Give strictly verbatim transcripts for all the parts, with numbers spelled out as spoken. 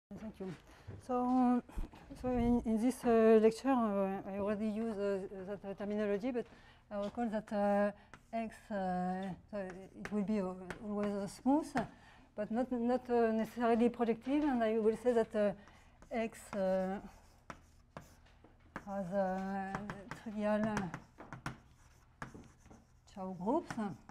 Thank you. So, so in, in this uh, lecture, uh, I already used uh, that uh, terminology, but I will call that uh, X, uh, so it will be always uh, smooth, but not, not uh, necessarily projective, and I will say that uh, X uh, has uh, trivial Chow groups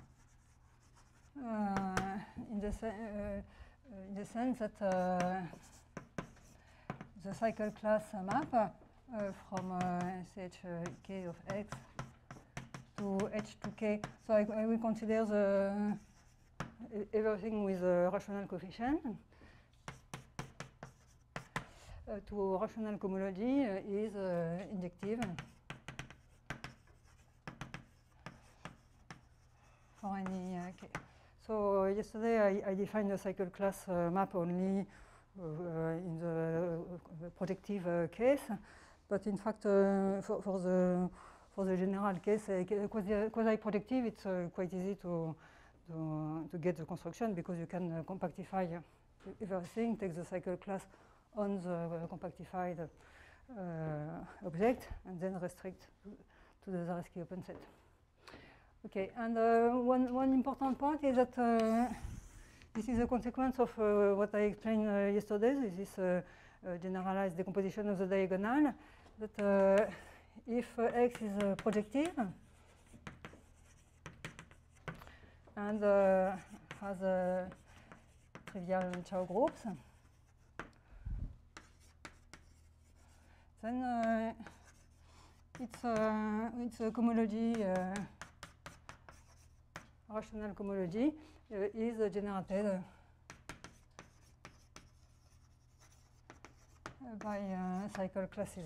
uh, in, the uh, in the sense that uh, the cycle class map uh, from uh, C H K of X to H two K. So I, I will consider the everything with a rational coefficient. Uh, to rational cohomology uh, is uh, injective for any uh, K. So uh, yesterday I, I defined the cycle class uh, map only uh, in the uh, projective uh, case, but in fact uh, for, for the for the general case, uh, quasi-projective, it's uh, quite easy to, to to get the construction because you can uh, compactify everything, take the cycle class on the uh, compactified uh, object, and then restrict to, to the Zariski open set. Okay, and uh, one, one important point is that uh, this is a consequence of uh, what I explained uh, yesterday, this is uh, uh, generalized decomposition of the diagonal, that uh, if uh, X is uh, projective and uh, has uh, trivial Chow groups, then uh, it's, uh, it's a cohomology, uh, rational cohomology uh, is uh, generated uh, by uh, cycle classes.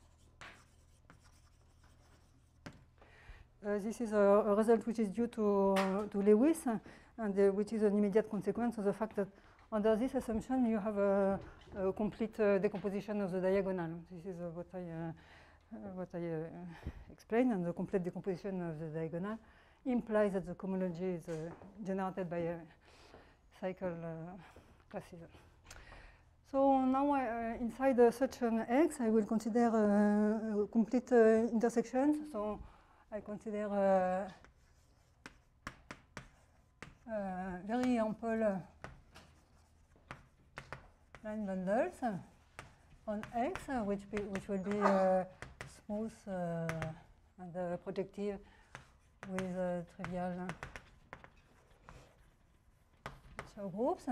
Uh, this is a, a result which is due to, uh, to Lewis, uh, and uh, which is an immediate consequence of the fact that under this assumption you have a, a complete uh, decomposition of the diagonal. This is uh, what I, uh, uh, what I uh, explained, and the complete decomposition of the diagonal implies that the cohomology is uh, generated by uh, cycle uh, classes. So now I, uh, inside uh, such an X, I will consider uh, complete uh, intersections. So I consider uh, uh, very ample uh, line bundles on X, uh, which, be, which will be uh, smooth uh, and uh, projective with uh, trivial Chow groups.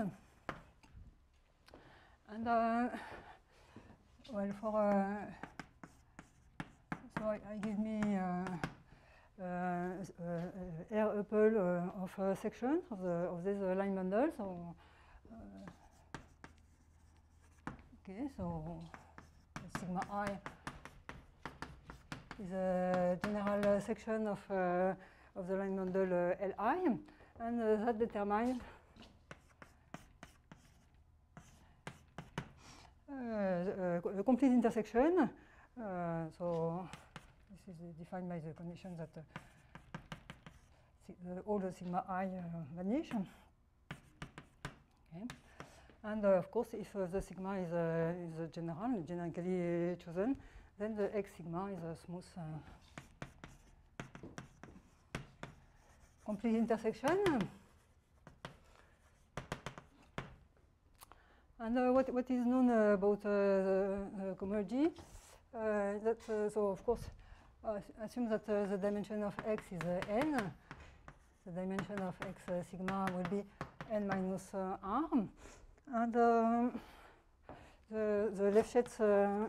And uh, well, for uh, so I, I give me uh, uh, uh, R upple uh, of uh, sections of the of this uh, line bundle. So uh, okay, so sigma I is a general uh, section of uh, of the line bundle uh, Li, and uh, that determines uh, uh, a complete intersection. Uh, so this is defined by the condition that uh, all the sigma I uh, vanish. Okay. And uh, of course, if uh, the sigma is, uh, is uh, general, generically chosen, then the X sigma is a smooth uh, complete intersection. And uh, what, what is known uh, about uh, the uh, cohomology? Uh, that, uh, so of course, uh, assume that uh, the dimension of X is uh, n. The dimension of X uh, sigma will be n minus uh, r. And uh, the, the Lefschetz uh,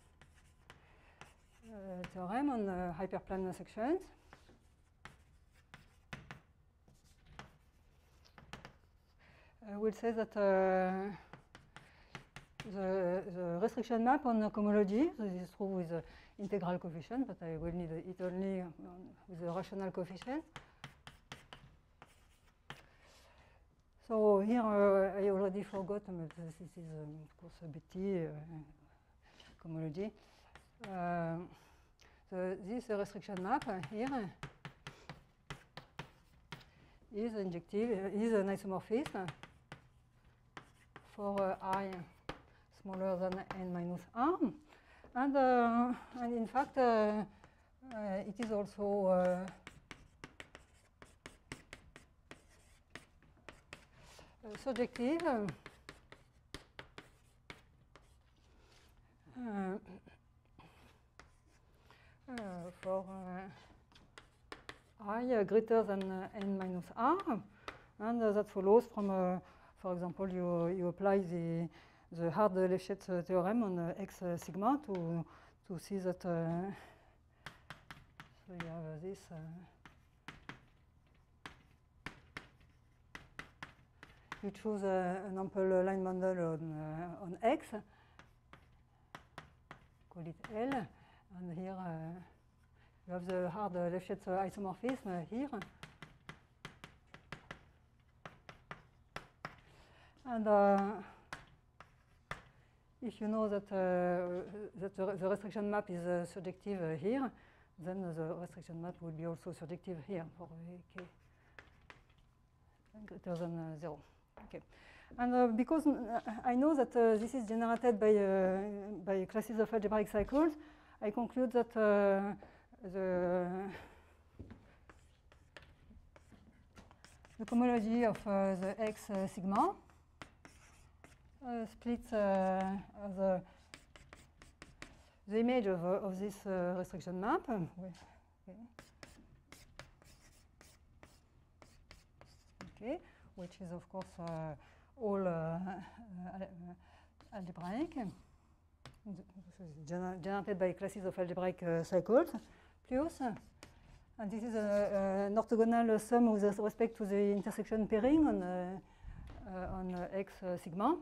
uh, theorem on uh, hyperplane sections uh, will say that uh, the, the restriction map on the cohomology, so this is true with the integral coefficient, but I will need it only with the rational coefficient. So here uh, I already forgot, but this is um, of course a B T uh, cohomology. Uh, so this restriction map uh, here is injective, is an isomorphism for uh, I. smaller than n minus r. And, uh, and in fact, uh, uh, it is also uh, surjective. Uh, uh, for uh, I uh, greater than uh, n minus r, and uh, that follows from, uh, for example, you you apply the the Hard-Lefschetz uh, theorem on uh, X uh, sigma to to see that. Uh, so you have uh, this. Uh, you choose uh, an ample line bundle on uh, on X. Call it L, and here. Uh, You have the Hard-Lefschetz isomorphism here. And uh, if you know that, uh, that the, the restriction map is uh, surjective uh, here, then uh, the restriction map will be also surjective here for k greater than uh, zero. Okay. And uh, because uh, I know that uh, this is generated by, uh, by classes of algebraic cycles, I conclude that uh, The, the cohomology of uh, the X uh, sigma uh, splits uh, the, the image of, uh, of this uh, restriction map. Okay. Okay, which is of course uh, all uh, uh, algebraic, gener generated by classes of algebraic uh, cycles. Plus, and this is a, a, an orthogonal sum with respect to the intersection pairing on, uh, uh, on uh, X uh, sigma.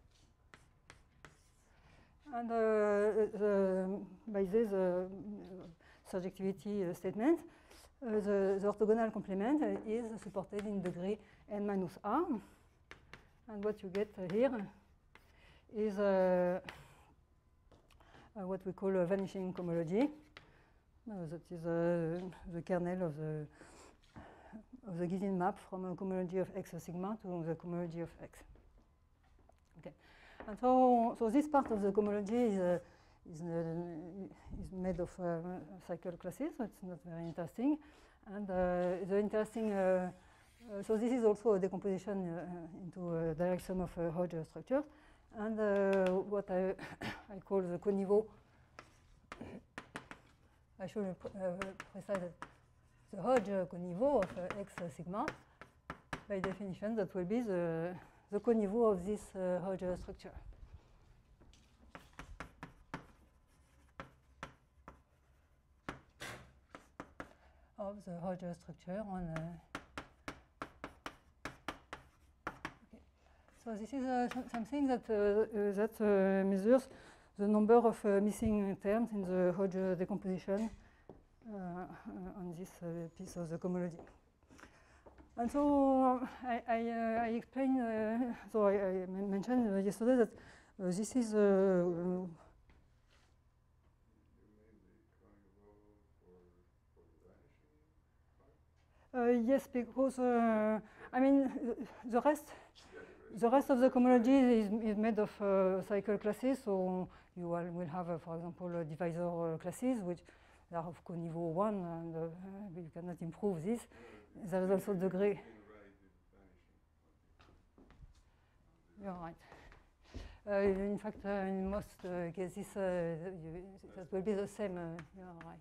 And uh, the, by this uh, surjectivity uh, statement, uh, the, the orthogonal complement is supported in degree n minus r. And what you get uh, here is uh, uh, what we call a vanishing cohomology. Uh, that is uh, the kernel of the of the Gysin map from a cohomology of X sigma to the cohomology of X. Okay, and so so this part of the cohomology is uh, is, uh, is made of uh, cycle classes, so it's not very interesting. And uh, the interesting uh, uh, so this is also a decomposition uh, into a direct sum of uh, Hodge structures, and uh, what I I call the coniveau. I should uh, precise that the Hodge coniveau of uh, X sigma, by definition, that will be the, the coniveau of this uh, Hodge structure. Of the Hodge structure on. Uh, okay. So this is uh, something that uh, uh, that uh, measures the number of uh, missing terms in the Hodge decomposition uh, uh, on this uh, piece of the cohomology. And so I, I, uh, I explained, uh, so I, I mentioned uh, yesterday that uh, this is uh, uh, yes, because uh, I mean the rest. The rest of the cohomology is, is made of uh, cycle classes, so you will, will have, uh, for example, uh, divisor uh, classes, which are of coniveau one, and uh, you cannot improve this. There is also degree. You're right. Uh, in fact, uh, in most uh, cases, uh, you, that will be the same. Uh, you're right.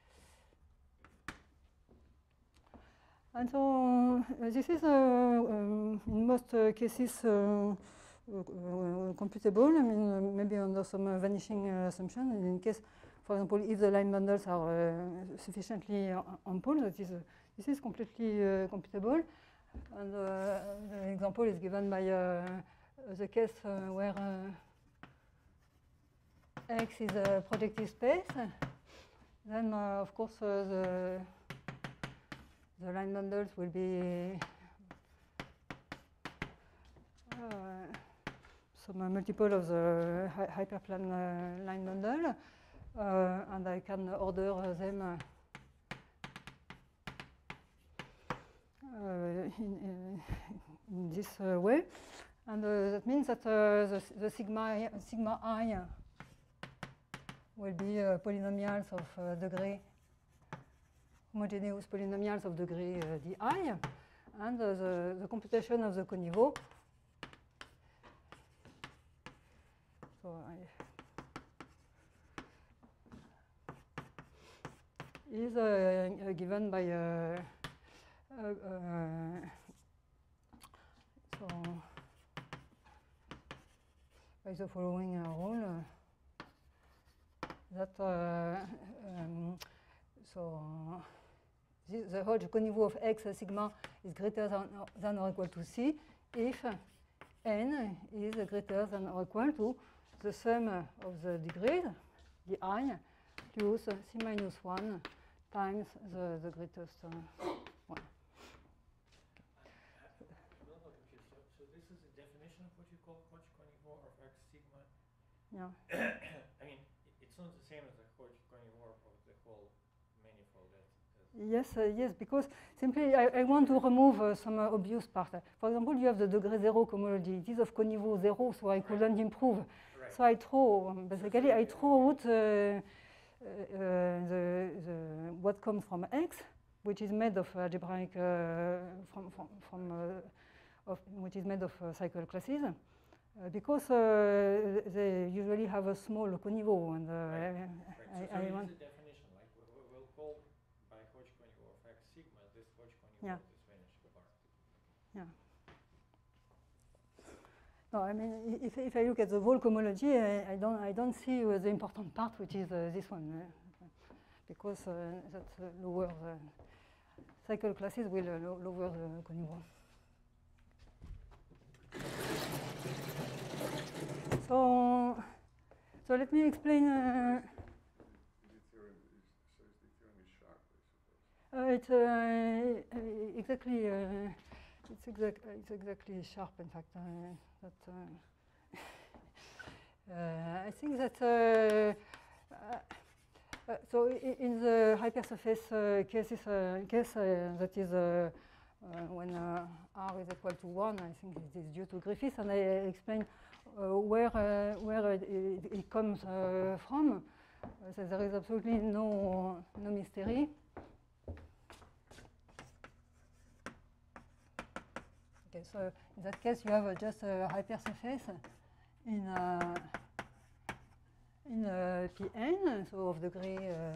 And so uh, this is, uh, um, in most uh, cases, uh, uh, uh, computable. I mean, uh, maybe under some uh, vanishing uh, assumption. In case, for example, if the line bundles are uh, sufficiently uh, ample, that is, uh, this is completely uh, computable. And uh, the example is given by uh, the case uh, where uh, X is a projective space. Then, uh, of course, uh, the The line bundles will be uh, some uh, multiple of the hy hyperplane uh, line bundle, uh, and I can order uh, them uh, uh, in, uh, in this uh, way. And uh, that means that uh, the, the sigma, I, sigma I will be uh, polynomials of uh, degree, homogeneous polynomials of degree uh, di, and uh, the, the computation of the coniveau. So I is uh, uh, given by uh, uh, uh, so by the following uh, rule uh, that uh, um, so this, the Hodge coniveau of x sigma is greater than, than or equal to c if n is greater than or equal to the sum of the degrees di plus c minus one times the, the greatest uh, one. I'm a little confused. So, so this is a definition of what you call Hodge coniveau of x sigma? Yeah. I mean, it's not the same as the Hodge coniveau of the whole manifold. That, yes, uh, yes, because simply I, I want to remove uh, some uh, obvious part. For example, you have the degree zero cohomology. It is of coniveau zero, so I couldn't improve. right. So I throw, um, basically, I throw out uh, Uh, the, the what comes from X, which is made of algebraic uh, from from, from uh, of which is made of uh, cycle classes, uh, because uh, they usually have a small coniveau, and uh, right. I, right. I, so, I so want use a definition like we'll, we'll call by Hodge coniveau of x sigma this Hodge coniveau yeah. of this vanished part. Yeah. No, I mean, if, if I look at the whole cohomology, I, I don't I don't see uh, the important part, which is uh, this one, uh, because uh, that uh, lower the cycle classes will uh, lo lower the coniveau. So, so let me explain. Uh, the theorem is, so the theorem is sharp, I suppose. Uh, it's uh, exactly. Uh, It's, exact, it's exactly sharp, in fact. Uh, that, uh, uh, I think that, uh, uh, uh, so in the hypersurface uh, cases, uh, case, uh, that is uh, uh, when uh, R is equal to one, I think it is due to Griffiths, and I explain uh, where, uh, where it, it comes uh, from. Uh, so there is absolutely no, no mystery. Okay, so in that case, you have uh, just a hypersurface in uh, in uh, Pn, so of degree uh,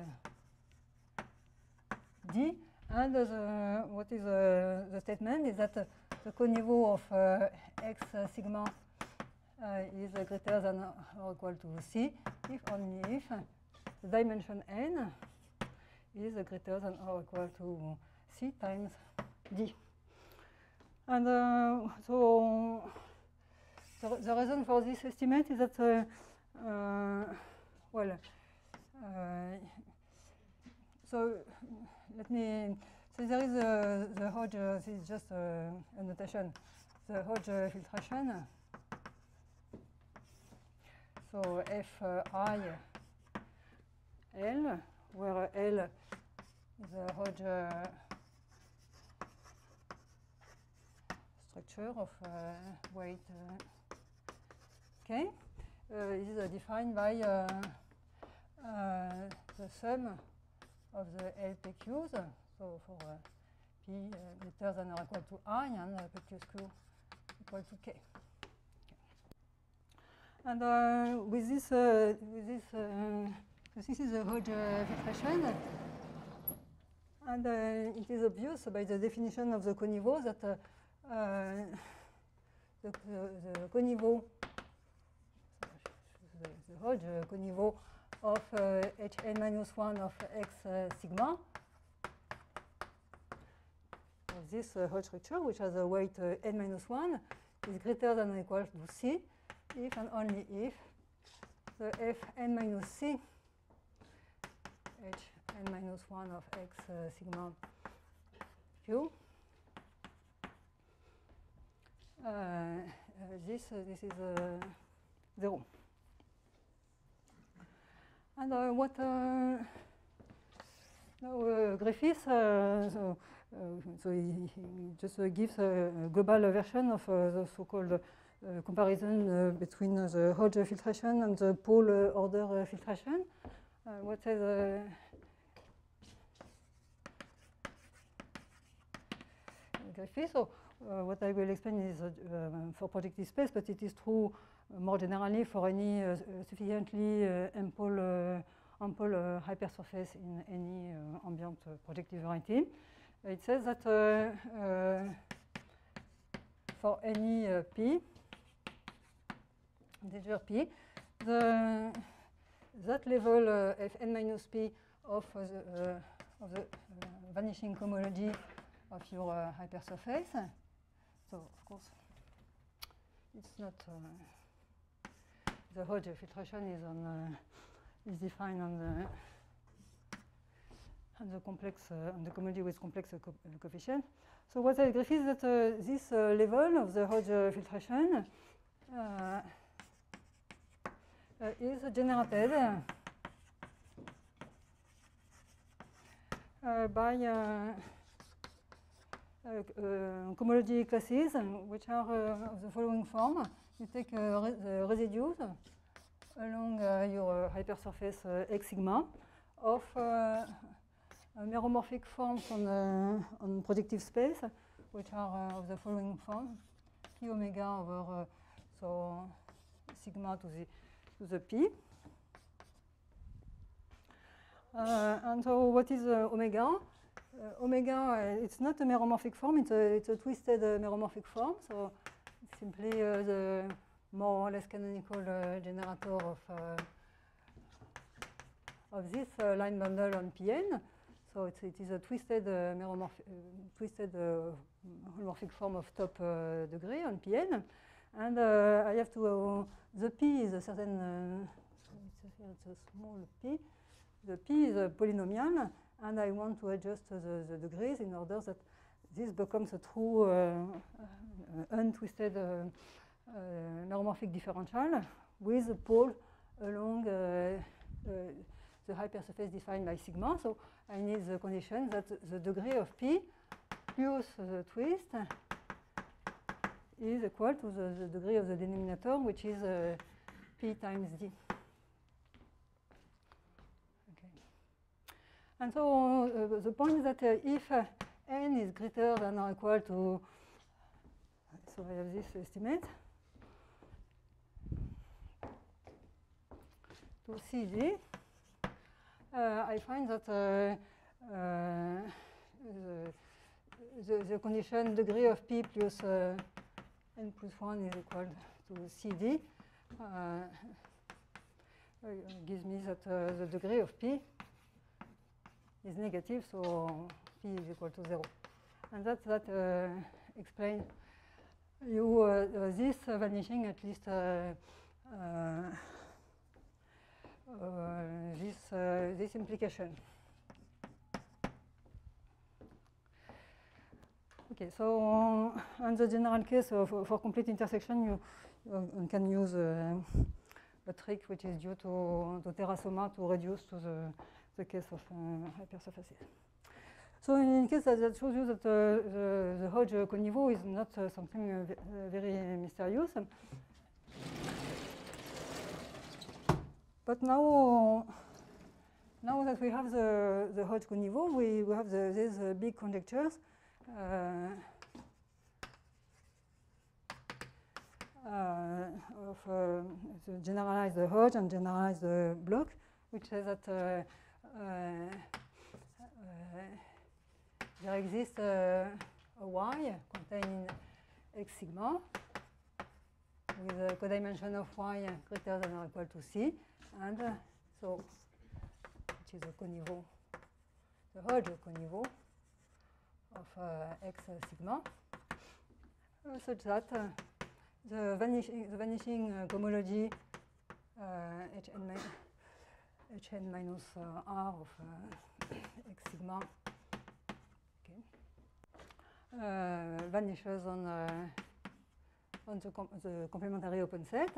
d, and uh, the, what is uh, the statement is that uh, the coniveau of uh, x uh, sigma uh, is uh, greater than or equal to c if only if the dimension n is uh, greater than or equal to c times d. And uh, so the, the reason for this estimate is that, uh, uh, well, uh, so let me, so there is a, the Hodge, uh, this is just a, a notation, the Hodge uh, filtration. So F uh, I L, where L is a Hodge uh, structure of uh, weight uh, k. Uh, it is uh, defined by uh, uh, the sum of the L P Qs, so for uh, P uh, greater than or equal to I and uh, P Q Q equal to K. Okay. And uh, with this, uh, with this, uh, this is the Hodge uh, filtration. And uh, it is obvious by the definition of the coniveau that uh, uh, the, the, the coniveau, the, the Hodge uh, coniveau of uh, Hn minus one of x uh, sigma, of this uh, Hodge structure, which has a weight uh, n minus one, is greater than or equal to c, if and only if the Fn minus c Hn minus one of x uh, sigma q. Uh, uh, this uh, this is uh, zero. And uh, what uh, now uh, Griffiths, uh, so, uh, so he, he just uh, gives a global version of uh, the so-called uh, comparison uh, between the Hodge filtration and the pole uh, order uh, filtration. Uh, what is uh, Griffith? So uh, what I will explain is uh, uh, for projective space, but it is true uh, more generally for any uh, sufficiently uh, ample, uh, ample uh, hypersurface in any uh, ambient uh, projective variety. It says that uh, uh, for any uh, p, integer p, the, that level uh, fn minus p of uh, the, uh, of the uh, vanishing cohomology of your uh, hypersurface. So, of course, it's not uh, the Hodge filtration is on uh, is defined on the on the complex uh, on the cohomology with complex uh, co uh, coefficient. So what I agree is that uh, this uh, level of the Hodge uh, filtration uh, uh, is generated uh, by uh, uh, uh, cohomology classes, which are uh, of the following form. You take uh, re the residues along uh, your uh, hypersurface uh, X sigma of uh, meromorphic forms on, uh, on projective space, which are uh, of the following form: p omega over uh, so sigma to the to the p. Uh, and so, what is uh, omega? Uh, omega, uh, it's not a meromorphic form; it's a it's a twisted uh, meromorphic form. So, it's simply uh, the more or less canonical uh, generator of uh, of this uh, line bundle on P N. So it's, it is a twisted uh, meromorphic, uh, twisted uh, holomorphic form of top uh, degree on P N, and uh, I have to uh, the P is a certain uh, it's, a, it's a small P. The P is a polynomial, and I want to adjust the, the degrees in order that this becomes a true uh, uh, untwisted uh, uh, meromorphic differential with a pole along uh, uh, the hypersurface defined by sigma. So I need the condition that the degree of P plus the twist is equal to the, the degree of the denominator, which is uh, P times D. Okay. And so uh, the point is that uh, if uh, n is greater than or equal to, so I have this estimate, to C D, Uh, I find that uh, uh, the, the, the condition degree of P plus uh, n plus one is equal to C D uh, uh, gives me that uh, the degree of P is negative, so P is equal to zero. And that, that uh, explains you uh, uh, this uh, vanishing at least uh, uh, Uh, this, uh, this implication. Okay, so on the general case of, for complete intersection, you, you can use uh, a trick which is due to, to Terrasoma to reduce to the, the case of uh, hypersurfaces. So in case that, that shows you that uh, the, the Hodge coniveau is not uh, something uh, very mysterious. But now, now that we have the, the Hodge coniveau, we, we have the, these uh, big conjectures uh, uh, of uh, the generalized Hodge and generalized uh, block, which says that uh, uh, uh, there exists uh, a Y contained in X sigma with a codimension of Y greater than or equal to C. And uh, so, which is a coniveau, the Hodge coniveau of uh, X uh, sigma, uh, such that uh, the vanishing, the vanishing uh, cohomology uh, Hn, Hn minus uh, R of uh, X sigma okay, uh, vanishes on, uh, on the, com the complementary open set.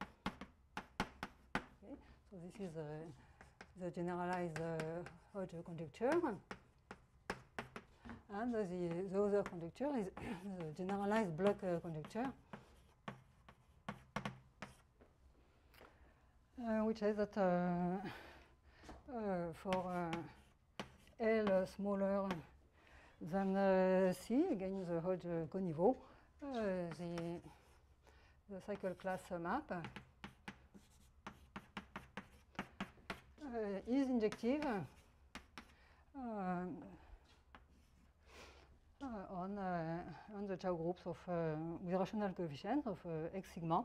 So this is uh, the generalized uh, Hodge conjecture. And uh, the, the other conjecture is the generalized block uh, conjecture. uh, which says that uh, uh, for uh, L uh, smaller than uh, C, again the Hodge uh, coniveau, uh, the, the cycle class uh, map uh, is injective uh, uh, on, uh, on the Chow groups of uh, with rational coefficients of uh, X sigma.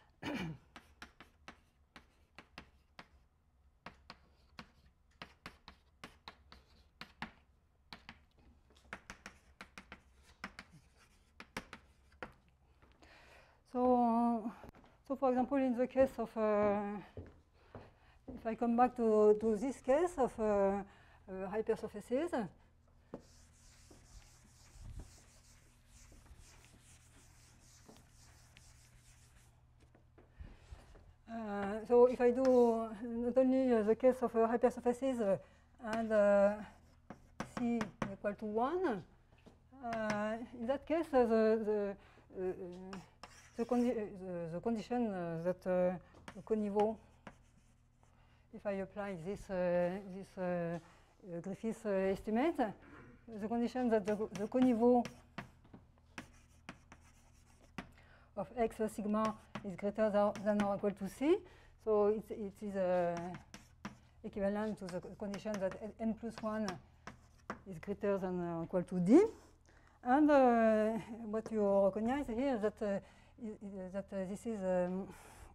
So, so for example, in the case of, uh, if I come back to, to this case of uh, uh, hypersurfaces, uh, so if I do not only uh, the case of uh, hypersurfaces uh, and uh, C equal to one, uh, in that case uh, the, the uh, The, condi the, the condition uh, that uh, the coniveau, if I apply this, uh, this uh, uh, Griffiths uh, estimate, the condition that the, the coniveau of X sigma is greater than or equal to C, so it, it is uh, equivalent to the condition that n plus one is greater than or equal to D. And uh, what you recognize here is that uh, Is that uh, this is, um,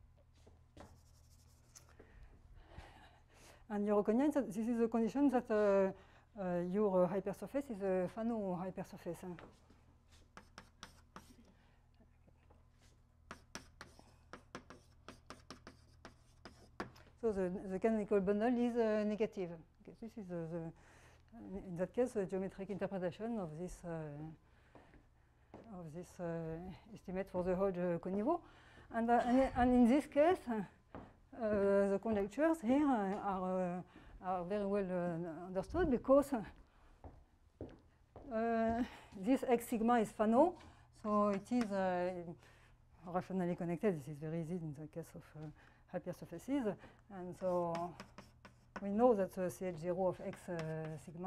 and you recognize that this is a condition that uh, uh, your uh, hypersurface is a Fano hypersurface. So the, the canonical bundle is uh, negative. Okay, this is uh, the, in that case, a geometric interpretation of this. Uh, of this uh, estimate for the Hodge uh, coniveau. And, uh, and, and in this case, uh, the conjectures here are, uh, are very well uh, understood because uh, this X sigma is Fano, so it is uh, rationally connected. This is very easy in the case of uh, hypersurfaces. And so we know that the C H zero of X uh, sigma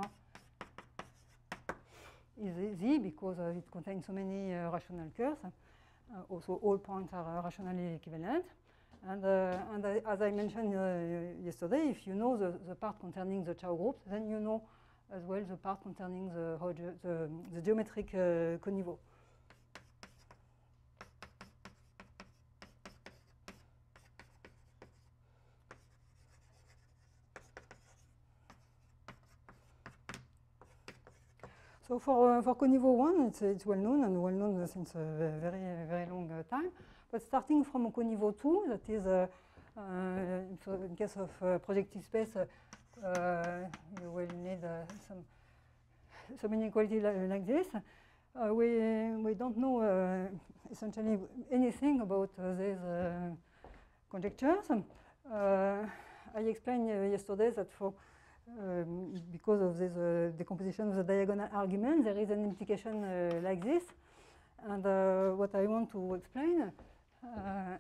is Z because uh, it contains so many uh, rational curves. Uh, also, all points are uh, rationally equivalent. And, uh, and I, as I mentioned uh, yesterday, if you know the, the part concerning the Chow groups, then you know as well the part concerning the, Hodge, the, the geometric uh, coniveau. So for, uh, for coniveau one, it's, it's well known and well known since a very, very long uh, time. But starting from coniveau two, that is, uh, uh, in case of uh, projective space, uh, uh, you will need uh, some, some inequality li like this. Uh, we, we don't know uh, essentially anything about uh, these uh, conjectures. Uh, I explained uh, yesterday that for Um, because of this uh, decomposition of the diagonal argument, there is an implication uh, like this. And uh, what I want to explain uh,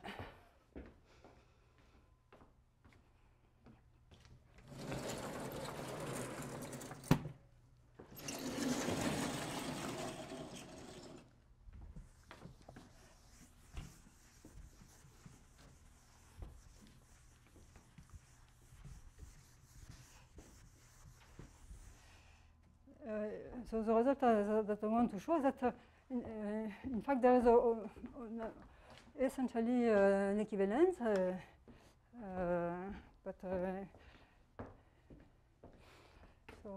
Uh, so the result uh, that I want to show is that, uh, in, uh, in fact, there is a, a, a essentially uh, an equivalence, uh, uh, but uh, so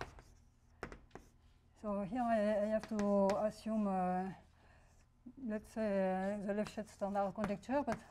so here I, I have to assume, uh, let's say, uh, the Lefschetz standard conjecture, but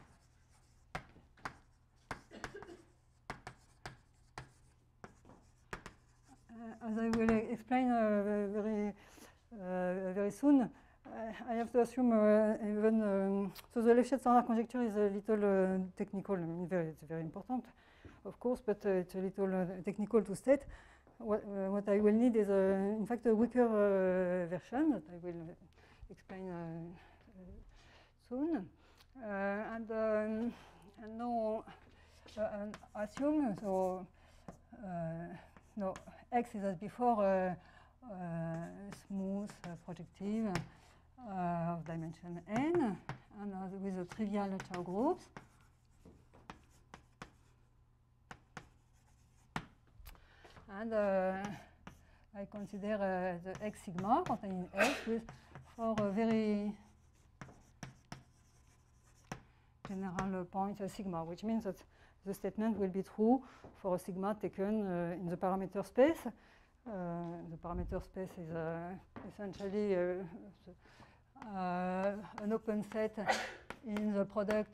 as I will explain uh, very, uh, very soon, uh, I have to assume uh, even, um, so the Lefschetz standard conjecture is a little uh, technical. I mean, very, it's very important, of course, but uh, it's a little uh, technical to state. What, uh, what I will need is, uh, in fact, a weaker uh, version that I will explain uh, uh, soon. Uh, and, um, and now, uh, and assume so uh, no X is as before a uh, uh, smooth uh, projective uh, of dimension n, and uh, with the trivial Chow groups. And uh, I consider uh, the X sigma containing X with for a very general point uh, sigma, which means that the statement will be true for a sigma taken uh, in the parameter space. Uh, the parameter space is uh, essentially uh, uh, an open set in the product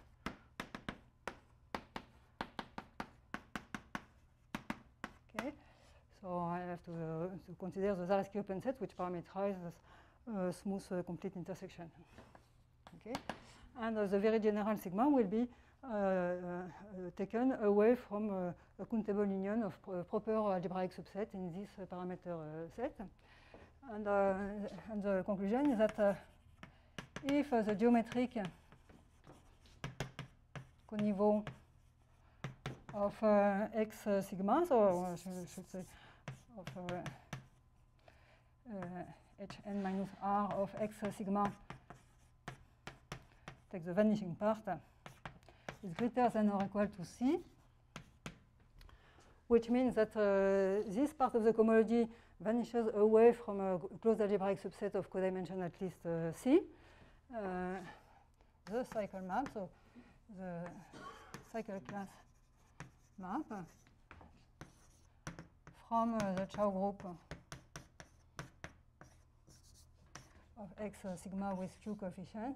okay. So I have to, uh, to consider the Zariski open set, which parameterizes uh, smooth uh, complete intersection. Okay, and uh, the very general sigma will be uh, uh, taken away from uh, a countable union of pr proper algebraic subset in this uh, parameter uh, set. And, uh, and the conclusion is that uh, if uh, the geometric coniveau of uh, X uh, sigma, so I should, should say of uh, uh, Hn minus R of X uh, sigma, take the vanishing part, uh, is greater than or equal to C, which means that uh, this part of the cohomology vanishes away from a closed algebraic subset of codimension at least uh, C. Uh, the cycle map, so the cycle class map from uh, the Chow group of X uh, sigma with Q coefficient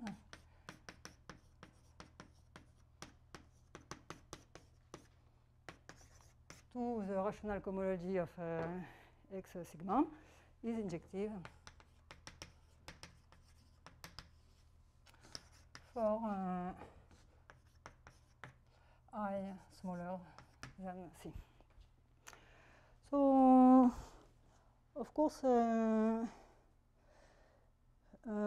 to the rational cohomology of uh, X uh, sigma is injective for uh, I smaller than C. So, of course, uh, uh,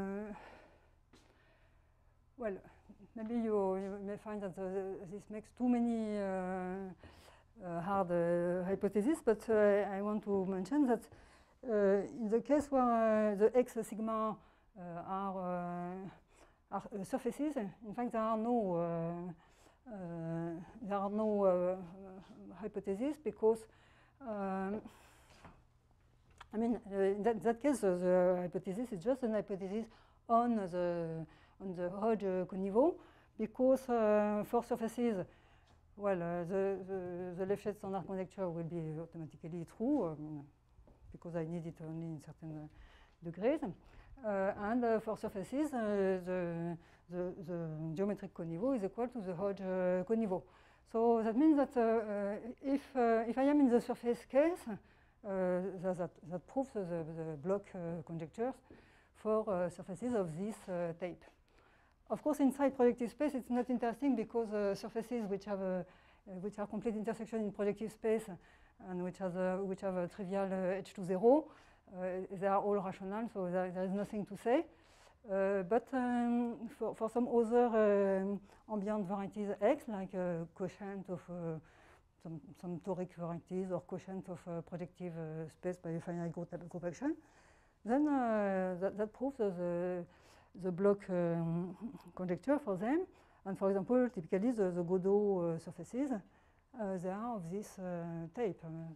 well, maybe you, you may find that the, this makes too many uh, uh, hard uh, hypotheses, but uh, I want to mention that uh, in the case where uh, the X sigma uh, are, uh, are uh, surfaces, in fact, there are no uh, Uh, there are no uh, hypotheses because, um, I mean, uh, in that, that case, uh, the hypothesis is just an hypothesis on the on the Hodge uh, coniveau, because uh, for surfaces, well, uh, the, the the Lefschetz standard conjecture will be automatically true um, because I need it only in certain uh, degrees, uh, and uh, for surfaces, uh, the The, the geometric coniveau is equal to the Hodge uh, coniveau. So that means that uh, uh, if, uh, if I am in the surface case, uh, that, that, that proves the, the block uh, conjectures for uh, surfaces of this uh, tape. Of course, inside projective space, it's not interesting because uh, surfaces which have a, uh, which are complete intersection in projective space and which, has a, which have a trivial uh, H two zero, uh, they are all rational, so there, there is nothing to say. Uh, but um, for, for some other um, ambient varieties X, like uh, quotient of uh, some, some toric varieties or quotient of uh, projective uh, space by a finite group, group action, then uh, that, that proves uh, the, the block um, conjecture for them. And for example, typically the, the Godot uh, surfaces, uh, they are of this uh, tape. Uh,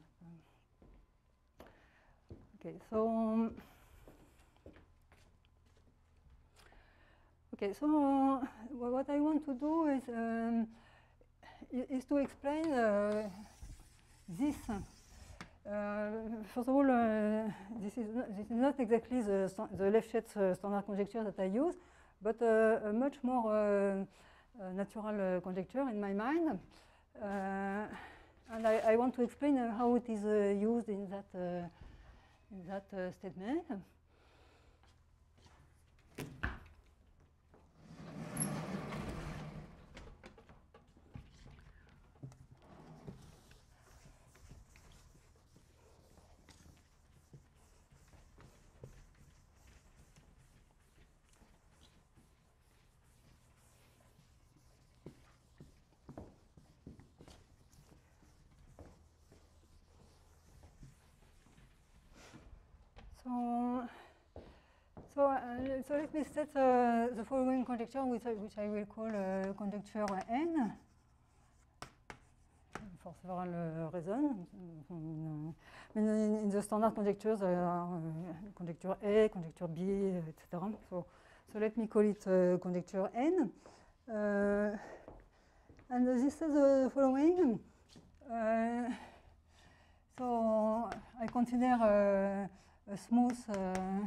okay, so. Um, Okay, so uh, what I want to do is, um, is to explain uh, this. Uh, first of all, uh, this, is not, this is not exactly the, the Lefschetz uh, standard conjecture that I use, but uh, a much more uh, uh, natural uh, conjecture in my mind. Uh, and I, I want to explain uh, how it is uh, used in that, uh, in that uh, statement. So, uh, so let me set uh, the following conjecture, which I, which I will call uh, conjecture N, for several uh, reasons. In, in, in the standard conjectures, there are uh, conjecture A, conjecture B, et cetera. So, so let me call it uh, conjecture N. Uh, and this is the following. Uh, so I consider uh, a smooth uh,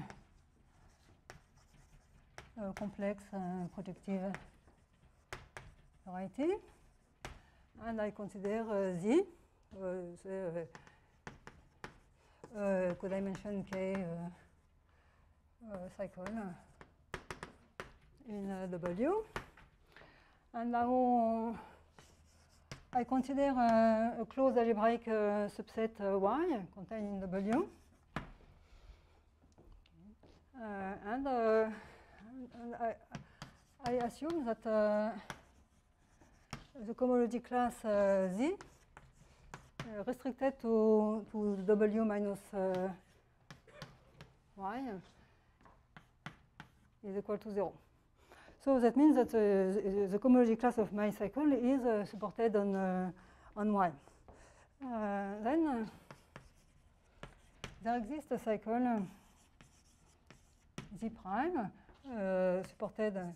uh, complex uh, projective variety, and I consider uh, Z, uh, the uh, uh, codimension K uh, uh, cycle in uh, W. And now I consider uh, a closed algebraic uh, subset uh, Y contained in W. Uh, and, uh, and I, I assume that uh, the cohomology class uh, Z uh, restricted to, to W minus uh, Y is equal to zero. So that means that uh, the, the cohomology class of my cycle is uh, supported on, uh, on Y. Uh, then uh, there exists a cycle uh, Z prime uh, supported uh,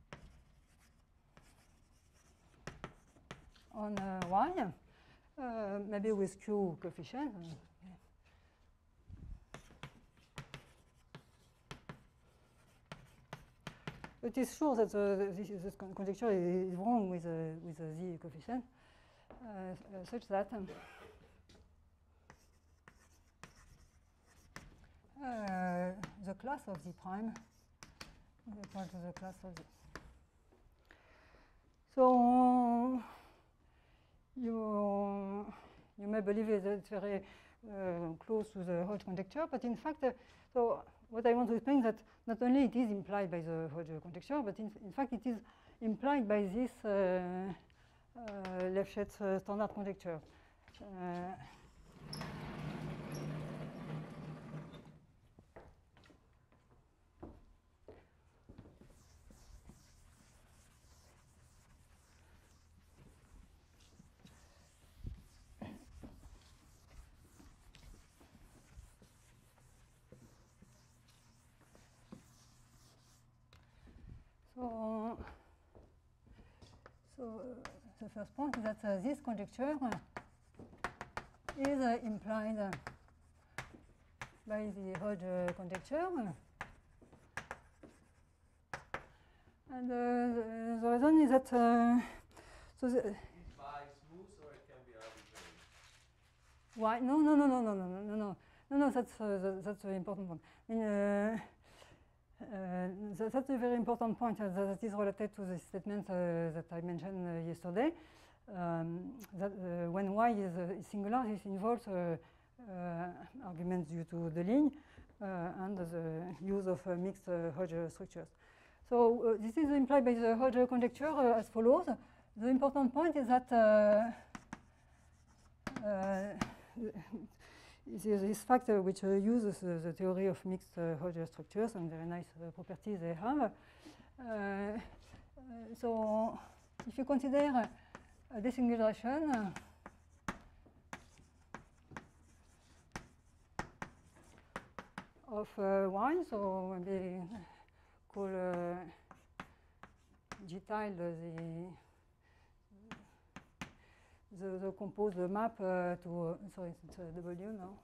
on uh, Y, uh, maybe with Q coefficient. It is sure that uh, this, this conjecture is wrong with, uh, with the Z coefficient, uh, uh, such that um, uh, the class of Z prime is equal to the class of Z. So you, you may believe that it's very uh, close to the Hodge conjecture, but in fact, uh, so what I want to explain is that not only it is implied by the Hodge conjecture, but in, in fact it is implied by this uh, uh, Lefschetz uh, standard conjecture. Uh, So, so uh, the first point is that uh, this conjecture is uh, implied uh, by the Hodge uh, conjecture. And uh, the, the reason is that uh, so the by smooth, or it can be arbitrary. why no no no no no no no no no no that's uh, the, that's the important one. I mean, uh, Uh, that, that's a very important point uh, that is related to the statement uh, that I mentioned uh, yesterday. Um, that uh, when Y is, uh, is singular, this involves uh, uh, arguments due to the line uh, and the use of uh, mixed uh, Hodge structures. So uh, this is implied by the Hodge conjecture uh, as follows. The important point is that uh, uh, is this factor which uh, uses uh, the theory of mixed uh, Hodge structures and very nice uh, properties they have. Uh, uh, so if you consider uh, a desingulation uh, of uh, Y, so maybe call uh, G tilde the The, the compose the map uh, to, uh, sorry, it's uh, W now.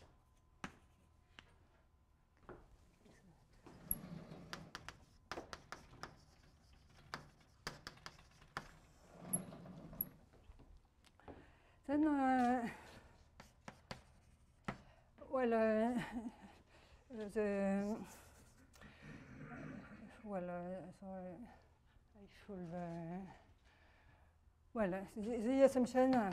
Then, uh, well, uh, the, well, uh, so I should, uh, well, uh, the, the assumption uh,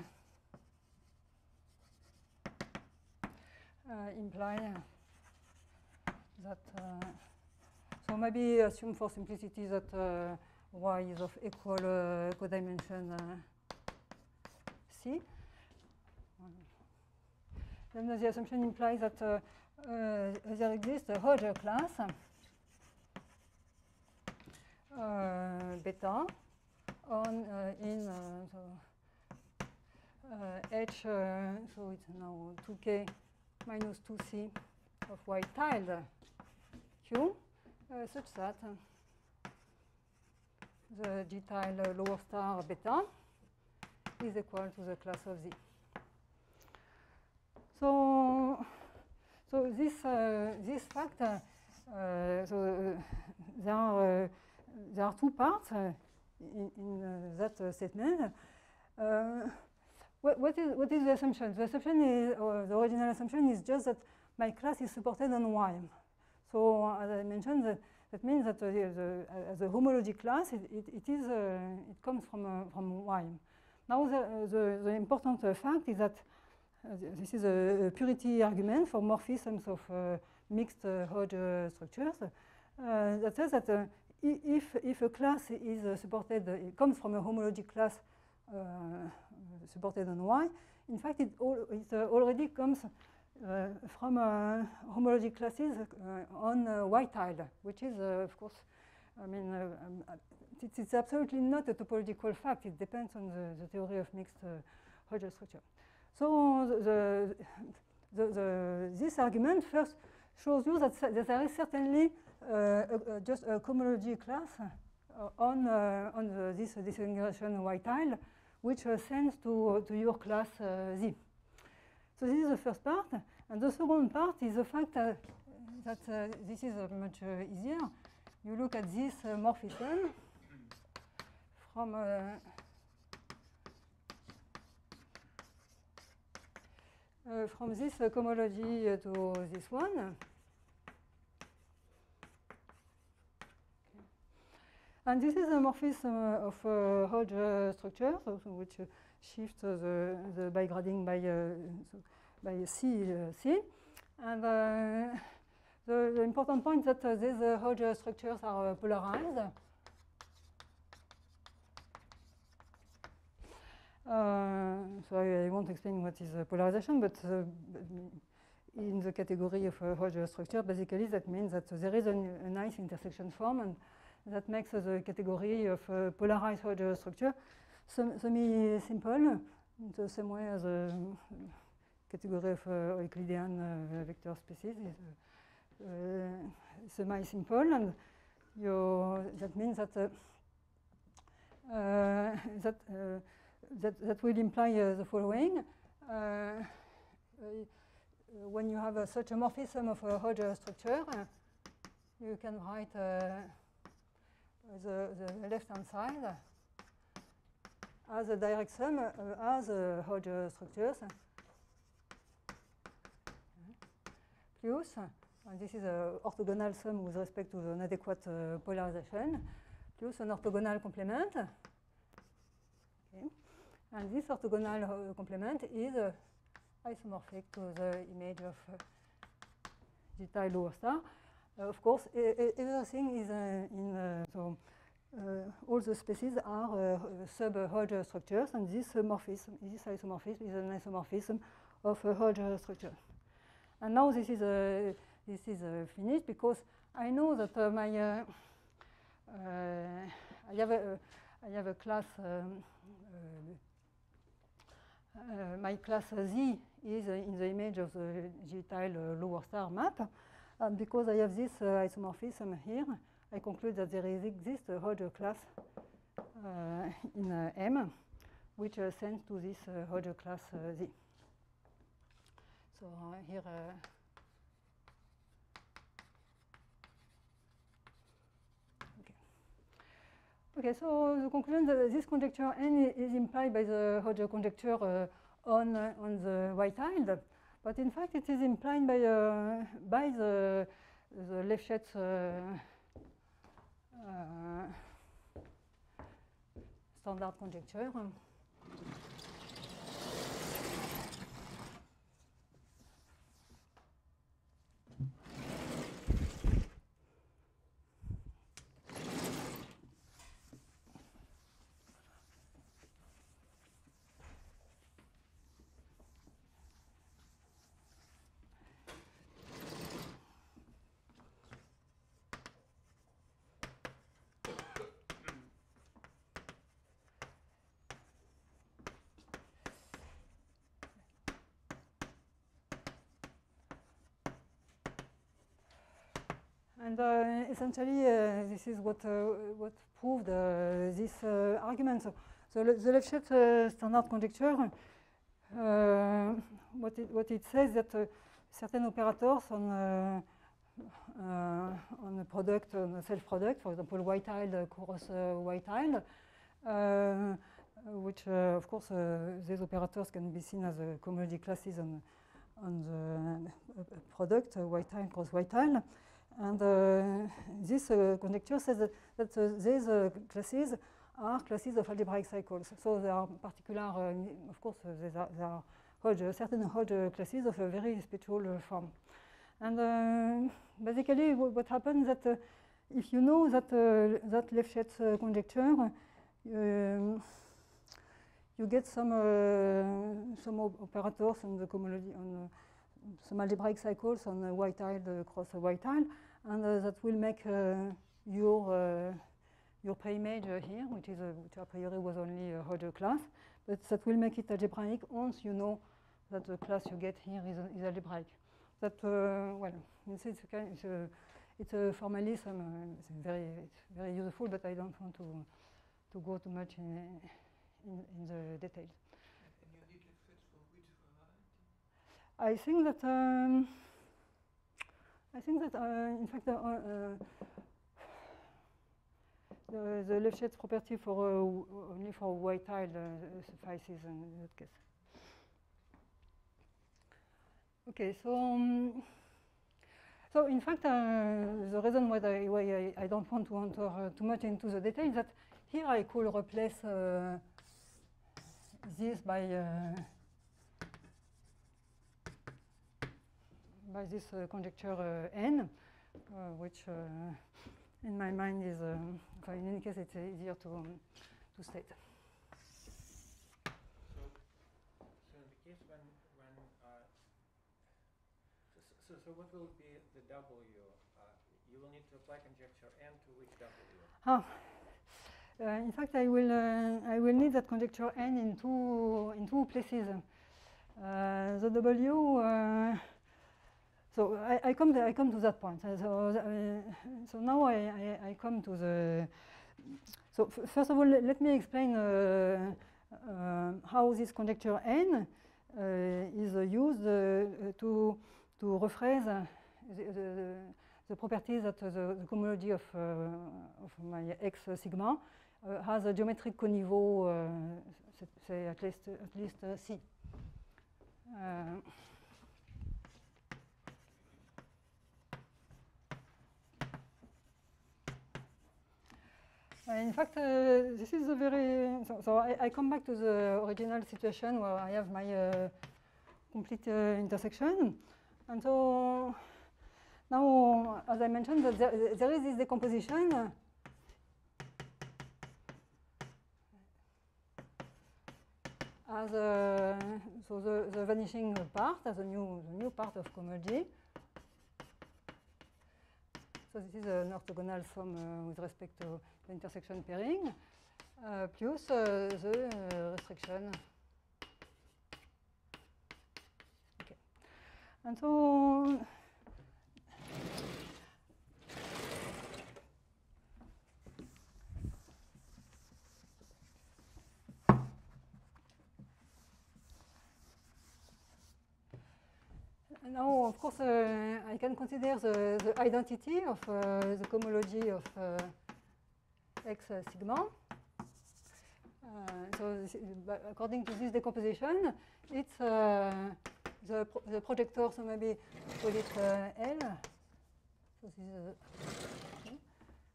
uh, imply uh, that, uh, so maybe assume for simplicity that uh, Y is of equal uh, codimension uh, C. Then the assumption implies that uh, uh, there exists a Hodge class uh, beta on uh, in uh, so uh, H, uh, so it's now two k minus two c of y tilde q, uh, such that uh, the G tilde lower star beta is equal to the class of Z. So, so this uh, this fact, uh, uh, so uh, there are uh, there are two parts uh, in, in uh, that uh, statement. Uh, what, what is what is the assumption? The assumption is, or the original assumption is just that my class is supported on Y. So as I mentioned, that, that means that uh, the, uh, the homology class it, it, it is uh, it comes from uh, from Y. Now the uh, the, the important uh, fact is that uh, this is a, a purity argument for morphisms of uh, mixed uh, Hodge uh, structures. Uh, that says that uh, if if a class is uh, supported, uh, it comes from a homology class uh, supported on Y. In fact, it, all, it uh, already comes uh, from uh, homology classes uh, on uh, Y tilde, which is, uh, of course, I mean, uh, um, it's, it's absolutely not a topological fact. It depends on the, the theory of mixed uh, Hodge structure. So the, the, the, this argument first shows you that, that there is certainly uh, a, a just a cohomology class uh, on uh, on the, this disintegration Y tilde, which uh, sends to to your class uh, Z. So this is the first part, and the second part is the fact uh, that uh, this is uh, much uh, easier. You look at this uh, morphism from uh, uh, from this uh, cohomology uh, to this one. And this is a morphism of uh, Hodge uh, structure, so, so which uh, shifts uh, the, the bigrading by, uh, so by C, uh, C. And uh, the, the important point is that uh, these uh, Hodge structures are uh, polarized. Uh, so I, I won't explain what is uh, polarization, but uh, in the category of uh, Hodge structure, basically that means that uh, there is a, a nice intersection form, and that makes uh, the category of uh, polarized Hodge structure semi-simple, in the same way as the uh, category of uh, Euclidean uh, vector species is uh, uh, semi-simple, and you, that means that uh, uh, that, uh, that that will imply uh, the following: uh, uh, when you have uh, such a morphism of a Hodge structure, uh, you can write uh, the, the left-hand side as a direct sum uh, as uh, Hodge structures. Plus, and this is an orthogonal sum with respect to an adequate uh, polarization, plus an orthogonal complement. Okay. And this orthogonal uh, complement is uh, isomorphic to the image of uh, G tilde lower star. Uh, of course, e e everything is uh, in, uh, so uh, all the species are uh, sub-Hodge structures, and this uh, morphism, this isomorphism is an isomorphism of a Hodge structure. And now this is uh, this is uh, finished because I know that uh, my uh, uh, I have a I have a class um, uh, uh, my class uh, Z is uh, in the image of the G tilde uh, lower star map. And because I have this uh, isomorphism here, I conclude that there is exists a Hodge class uh, in uh, M, which uh, sends to this uh, Hodge class uh, Z. So uh, here, uh, okay. Okay, so the conclusion that this conjecture N is implied by the Hodge conjecture uh, on uh, on the Y tilde. But in fact, it is implied by, uh, by the, the Lefschetz uh, uh, standard conjecture. And uh, essentially, uh, this is what uh, what proved uh, this uh, argument. So, so le the Lefschetz uh, standard conjecture, uh, what it what it says that uh, certain operators on uh, uh, on a product, on a self-product, for example, white-tiled cross uh, white-tiled, uh, which uh, of course uh, these operators can be seen as uh, cohomology classes on on the uh, product uh, white-tiled cross white-tiled. And uh, this uh, conjecture says that, that uh, these uh, classes are classes of algebraic cycles. So there are particular, uh, of course, uh, there are, there are Hodge, uh, certain Hodge uh, classes of a very special uh, form. And uh, basically, what happens that uh, if you know that uh, that Lefschetz uh, conjecture, uh, you get some uh, some op operators on the cohomology on. Uh, some algebraic cycles on a white-tiled uh, cross a white-tiled, and uh, that will make uh, your uh, your pre-image uh, here, which is a, which a priori was only a Hodge class, but that will make it algebraic once you know that the class you get here is, is algebraic. That uh, well, it's, it's, a, it's, a, it's a formalism. Uh, it's very it's very useful, but I don't want to to go too much in in, in the details. I think that um, I think that uh, in fact uh, uh, the, the Lefschetz property for uh, only for white-tiled uh, suffices in that case. Okay, so um, so in fact uh, the reason why I, why I, I don't want to enter uh, too much into the details is that here I could replace uh, this by uh, by this uh, conjecture uh, n, uh, which uh, in my mind is, um, in any case, it's uh, easier to um, to state. So, so in the case when when uh, so, so what will be the W? Uh, you will need to apply conjecture n to which W? Ah, uh, in fact, I will uh, I will need that conjecture n in two in two places. Uh, the W. Uh, So I, I come to, I come to that point. Uh, so uh, so now I, I, I come to the. So f first of all, let, let me explain uh, uh, how this conjecture n uh, is uh, used uh, to to rephrase uh, the, the, the properties that uh, the, the cohomology of uh, of my X sigma uh, has a geometric coniveau, uh, say at least at least uh, C. Uh, In fact, uh, this is a very, so, so I, I come back to the original situation where I have my uh, complete uh, intersection. And so now, as I mentioned, that there, there is this decomposition as a, so the, the vanishing part as a new, the new part of cohomology. So this is an orthogonal sum uh, with respect to the intersection pairing, uh, plus uh, the uh, restriction. Okay. And so now, of course, uh, I can consider the, the identity of uh, the cohomology of uh, X uh, sigma. Uh, so, this is, according to this decomposition, it's uh, the, pro the projector, so maybe call it uh, L. So this is uh, okay.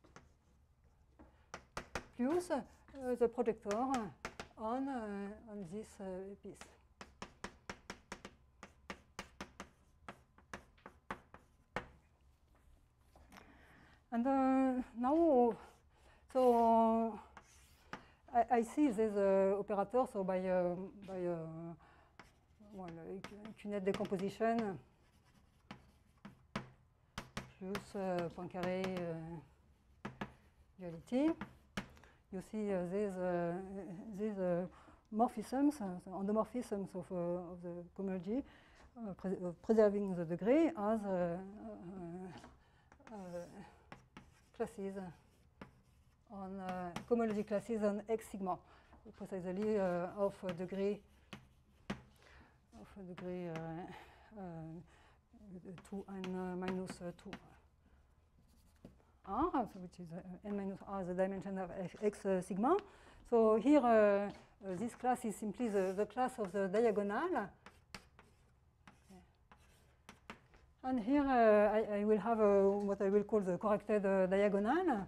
Plus uh, the projector on uh, on this uh, piece. And uh, now, so I, I see this uh, operator. So by uh, by uh, well, Q-net decomposition plus uh, Poincaré uh, duality, you see uh, these uh, these uh, morphisms, uh, so endomorphisms of, uh, of the cohomology, uh, pres uh, preserving the degree as uh, uh, uh, classes on uh, cohomology classes on X sigma, precisely uh, of a degree of a degree uh, uh, two n uh, minus uh, two r, so which is uh, n minus r, the dimension of X uh, sigma. So here, uh, uh, this class is simply the, the class of the diagonal. And here uh, I, I will have uh, what I will call the corrected uh, diagonal,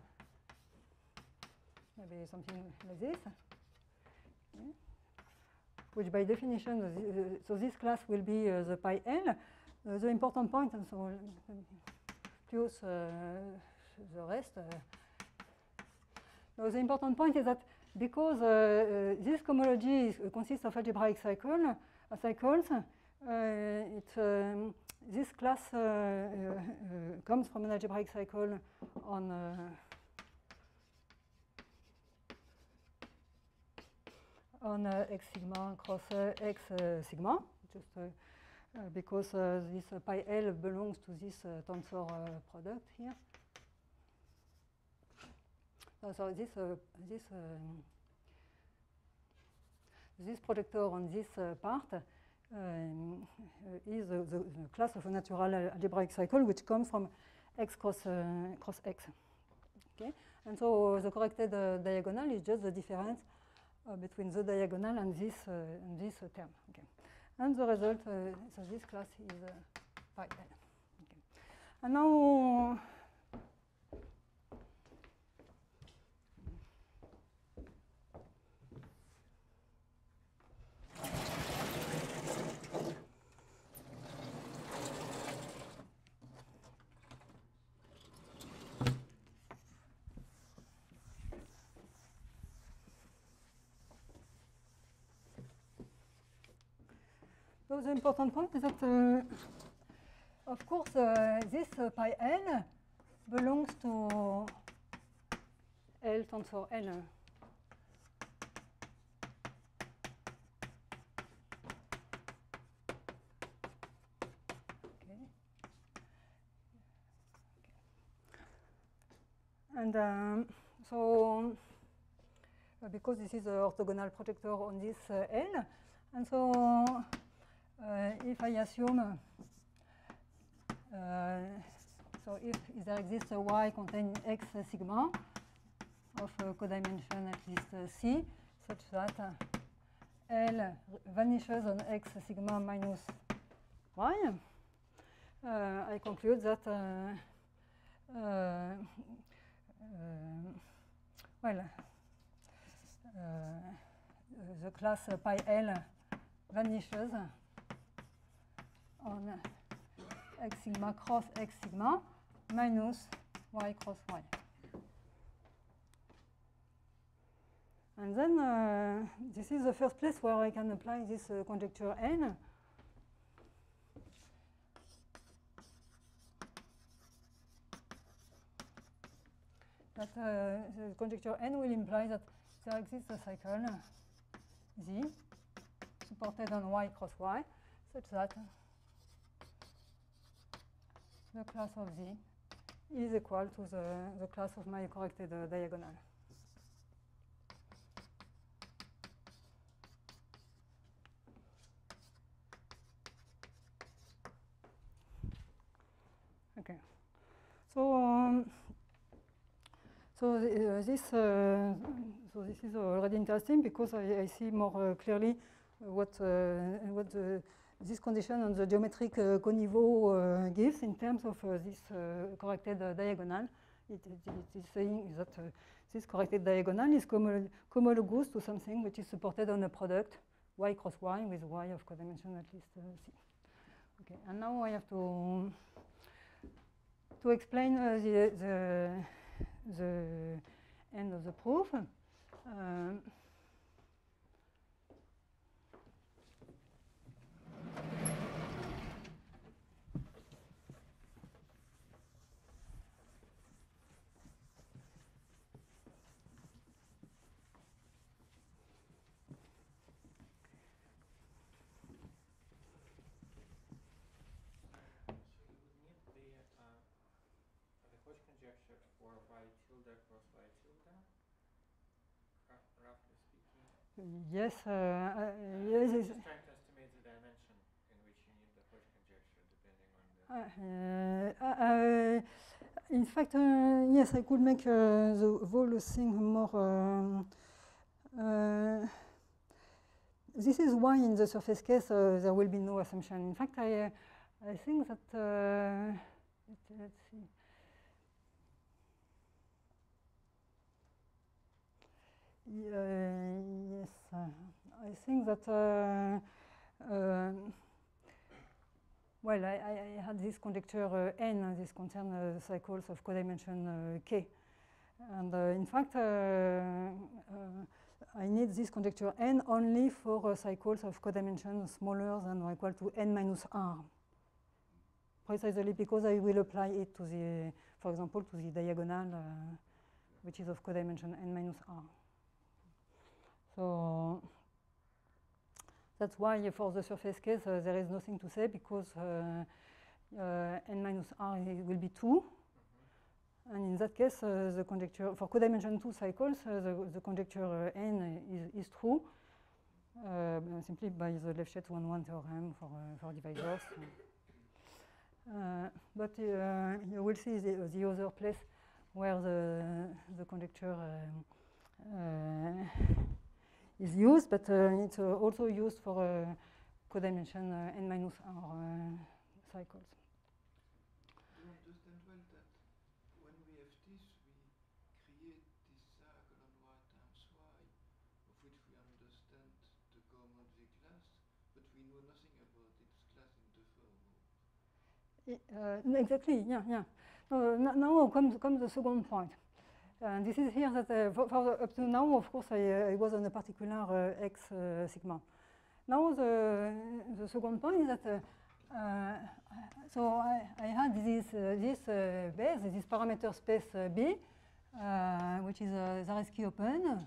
maybe something like this, okay. Which by definition, uh, so this class will be uh, the pi L. Uh, the important point, and so uh, plus uh, the rest. Uh, now the important point is that because uh, uh, this cohomology is, uh, consists of algebraic cycle, uh, cycles, uh, it um, this class uh, uh, uh, comes from an algebraic cycle on uh, on uh, X sigma cross uh, X uh, sigma, just uh, uh, because uh, this uh, pi L belongs to this uh, tensor uh, product here. Uh, so this uh, this um, this projector on this uh, part Um, uh, is uh, the, the class of a natural algebraic cycle which comes from X cross uh, cross X. Okay, and so uh, the corrected uh, diagonal is just the difference uh, between the diagonal and this uh, and this uh, term. Okay, and the result, uh, so this class is uh, pi L. Okay, and now. So the important point is that, uh, of course, uh, this uh, pi L belongs to L tensor L. Okay. And um, so, uh, because this is an orthogonal projector on this uh, L, and so. Uh, if I assume, uh, so if, if there exists a Y containing X sigma of a codimension at least uh, C, such that uh, L vanishes on X sigma minus Y, uh, I conclude that, uh, uh, uh, well, uh, the class uh, pi L vanishes on X sigma cross X sigma minus Y cross Y. And then uh, this is the first place where I can apply this uh, conjecture N. That uh, the conjecture N will imply that there exists a cycle Z supported on Y cross Y such that the class of Z is equal to the, the class of my corrected uh, diagonal. Okay. So, um, so uh, this uh, so this is already interesting because I, I see more uh, clearly what uh, what the this condition on the geometric uh, coniveau uh, gives in terms of uh, this uh, corrected uh, diagonal. It, it, it is saying that uh, this corrected diagonal is homologous to something which is supported on a product Y cross Y with Y of codimension at least uh, C. Okay, and now I have to to explain uh, the, the the end of the proof. Um, So you would need the uh, yes, uh, uh, yes. I'm It's, just trying to estimate the dimension in which you need the Hodge conjecture, depending on the. uh, uh, uh, in fact, uh, yes, I could make uh, the whole thing more. Um, uh, this is why, in the surface case, uh, there will be no assumption. In fact, I, uh, I think that. Uh, let, let's see. Uh, yes, uh, I think that. Uh, uh, Well, I, I, I had this conjecture uh, N, uh, this concern uh, cycles of codimension uh, K. And uh, in fact, uh, uh, I need this conjecture N only for uh, cycles of codimension smaller than or equal to N minus R. Precisely because I will apply it to the, for example, to the diagonal, uh, which is of codimension N minus R. So that's why for the surface case uh, there is nothing to say because uh, uh, N minus R will be two. Mm-hmm. And in that case, uh, the conjecture for codimension two cycles, uh, the, the conjecture uh, N is, is true uh, simply by the Lefschetz one one theorem for, uh, for divisors. Uh, but uh, you will see the, the other place where the, the conjecture uh, uh, is used, but uh, it's uh, also used for uh, codimension uh, N minus R uh, cycles. Do you understand well that when we have this, we create this circle on y times y, of which we understand the cohomology class, but we know nothing about its class in the Fermat. Uh, exactly, yeah, yeah. No, no, now comes, comes the second point. And this is here that uh, for, for the, up to now, of course, I, uh, I was on a particular uh, x uh, sigma. Now the, the second point is that uh, uh, so I, I had this uh, this uh, base, this parameter space uh, B, uh, which is a Zariski open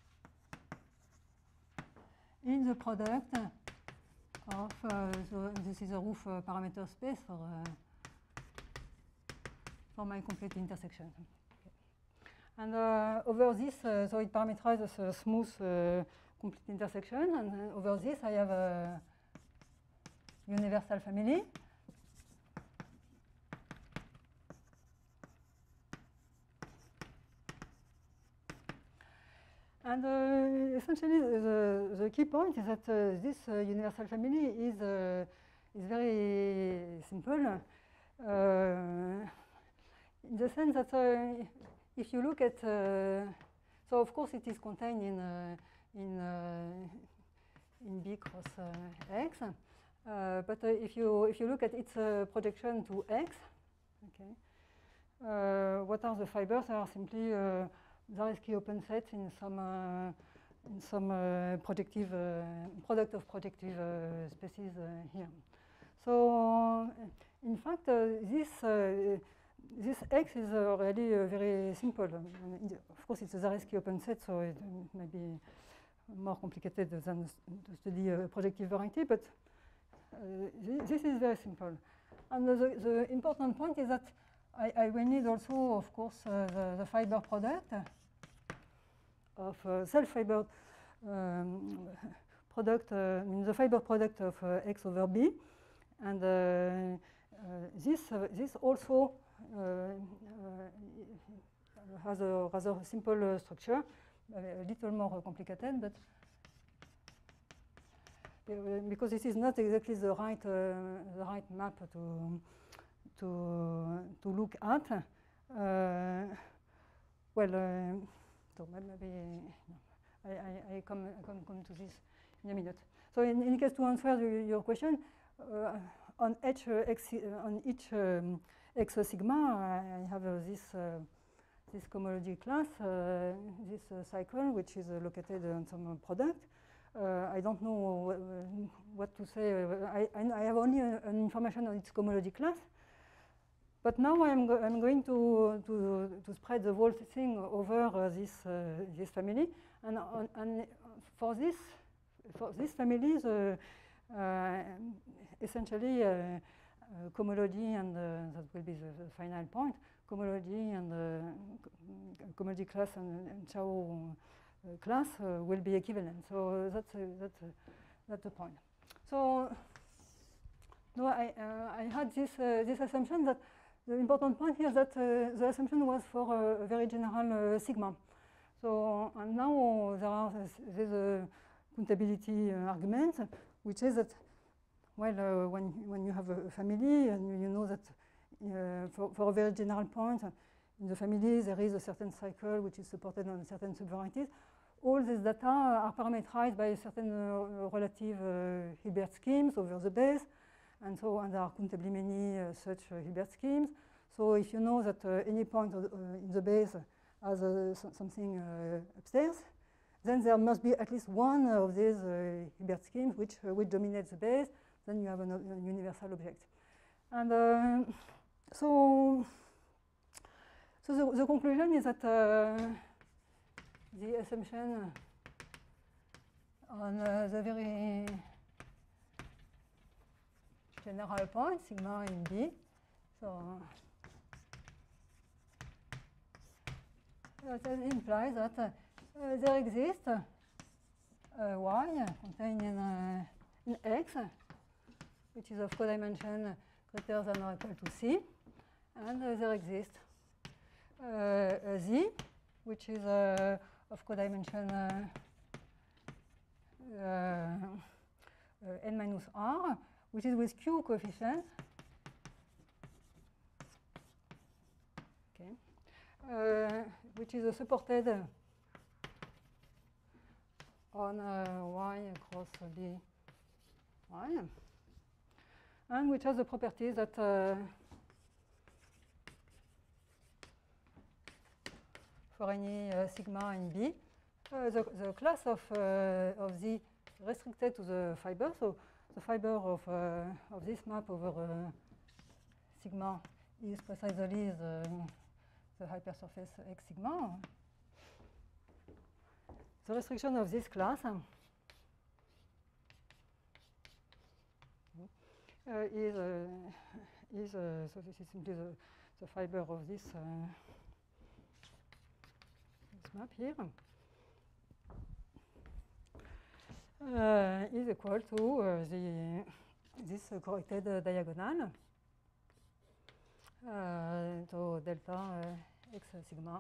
in the product of uh, so this is a roof uh, parameter space for uh, for my complete intersection. And uh, over this, uh, so it parameterizes a smooth uh, complete intersection. And uh, over this, I have a universal family. And uh, essentially, the, the key point is that uh, this uh, universal family is, uh, is very simple. Uh, in the sense that uh, if you look at, uh, so of course it is contained in uh, in uh, in B cross uh, X, uh, but uh, if you if you look at its uh, projection to X, okay, uh, what are the fibers? They are simply uh, Zariski open sets in some uh, in some uh, projective uh, product of projective uh, species uh, here. So in fact, uh, this. Uh, This X is uh, really uh, very simple. Um, of course, it's a Zariski open set, so it may be more complicated than to study uh, projective variety, but uh, th this is very simple. And the, the important point is that I, I will need also, of course, uh, the, the fiber product of uh, self-fibered um, product, uh, I mean the fiber product of uh, X over B, and uh, uh, this uh, this also. Uh, uh, has a rather simple uh, structure, a little more complicated, but uh, because this is not exactly the right uh, the right map to to to look at. Uh, well, uh, so maybe I, I, I come I come come to this in a minute. So in any case, to answer the, your question, uh, on each uh, x uh, on each um, X sigma, I have uh, this uh, this cohomology class, uh, this uh, cycle, which is uh, located on some uh, product. Uh, I don't know wh what to say. Uh, I, I have only uh, an information on its cohomology class, but now I'm go I'm going to to to spread the whole thing over uh, this uh, this family, and on, and for this for this family, the uh, essentially. Uh, Uh, cohomology, and uh, that will be the, the final point. Cohomology and uh, cohomology class and, and Chow uh, class uh, will be equivalent. So that's, uh, that's, uh, that's the point. So no, I, uh, I had this, uh, this assumption that the important point here is that uh, the assumption was for uh, a very general uh, sigma. So and now there are there's a countability uh, argument, which is that, well, uh, when when you have a family and you, you know that uh, for for a very general point in the family there is a certain cycle which is supported on certain subvarieties. All these data are parameterized by certain uh, relative uh, Hilbert schemes over the base, and so and there are countably many uh, such uh, Hilbert schemes. So if you know that uh, any point of, uh, in the base has uh, so something uh, upstairs, then there must be at least one of these uh, Hilbert schemes which uh, which dominates the base. Then you have an, a universal object, and uh, so so the, the conclusion is that uh, the assumption on uh, the very general point sigma in B, so that implies that uh, uh, there exists uh, y contained in, uh, in X, which is of codimension greater than or equal to C, and uh, there exists uh, a Z, which is uh, of codimension uh, uh, uh, n minus r, which is with Q coefficient. Okay. Uh, which is uh, supported on uh, y across uh, B y, and which has the properties that uh, for any uh, sigma in B, uh, the, the class of, uh, of Z restricted to the fiber, so the fiber of, uh, of this map over uh, sigma is precisely the the hypersurface X sigma. The restriction of this class uh, is, uh, is uh, so this is simply the, the fiber of this, uh, this map here, uh, is equal to uh, the this uh, corrected uh, diagonal. Uh, so delta uh, X sigma.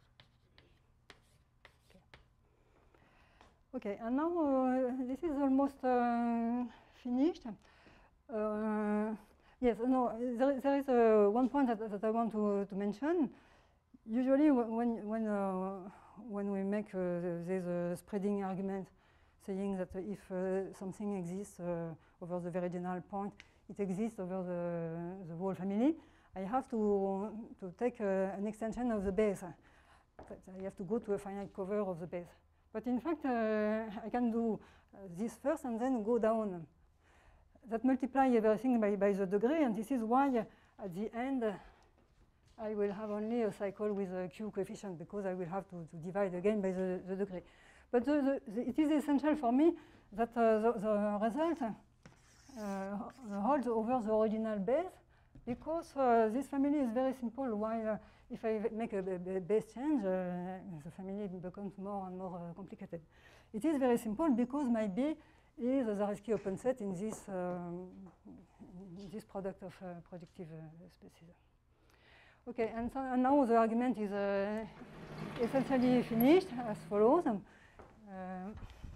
Okay. Okay, and now uh, this is almost uh, finished. Uh, yes, no, there, there is uh, one point that, that I want to, to mention. Usually, when when uh, when we make uh, this uh, spreading argument, saying that if uh, something exists uh, over the very general point, it exists over the the whole family, I have to, to take uh, an extension of the base. I have to go to a finite cover of the base. But in fact, uh, I can do uh, this first and then go down. That multiply everything by, by the degree, and this is why uh, at the end uh, I will have only a cycle with a Q coefficient, because I will have to, to divide again by the, the degree. But the, the, the, it is essential for me that uh, the, the result uh, holds over the original base, because uh, this family is very simple, while uh, if I make a, a, a base change, uh, the family becomes more and more uh, complicated. It is very simple because my B is a Zariski open set in this, um, in this product of uh, projective uh, spaces. Okay, and, so, and now the argument is uh, essentially finished as follows. Um, uh,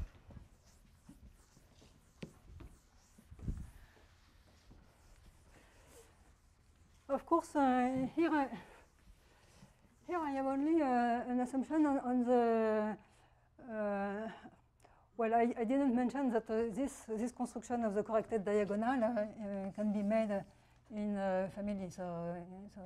Of course, uh, here, I, here I have only uh, an assumption on, on the, uh, well, I, I didn't mention that uh, this, this construction of the corrected diagonal uh, uh, can be made uh, in uh, family. So, uh, so